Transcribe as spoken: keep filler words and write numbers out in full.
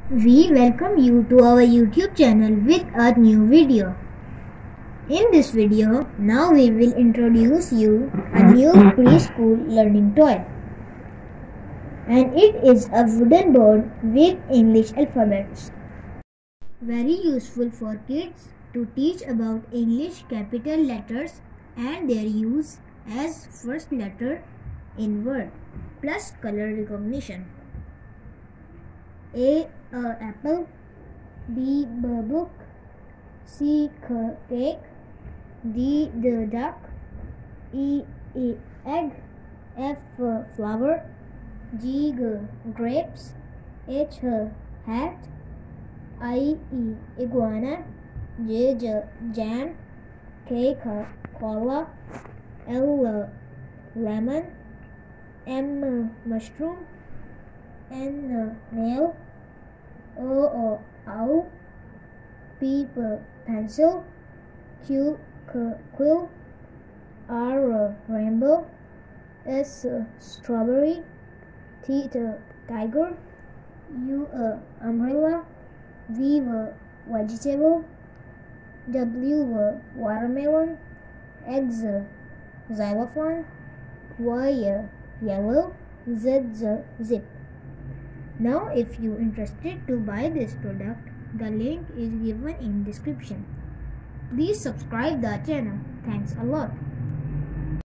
We welcome you to our YouTube channel with a new video. In this video, now we will introduce you a new preschool learning toy. And it is a wooden board with English alphabets. Very useful for kids to teach about English capital letters and their use as first letter in word, plus color recognition. A, a apple. B, b book. C, c cake. D, the duck. E, e egg. F, flower. G, g grapes. H, hat. I, e iguana. J, j jam. K, cola. L, lemon. M, mushroom. N, nail. O, owl. P, pencil. Q, quill. R, rainbow. S, strawberry. T, tiger. U, umbrella. V, vegetable. W, watermelon. X, xylophone. Y, yellow. Z, zip. Now if you interested to buy this product, the link is given in description. Please subscribe the channel. Thanks a lot.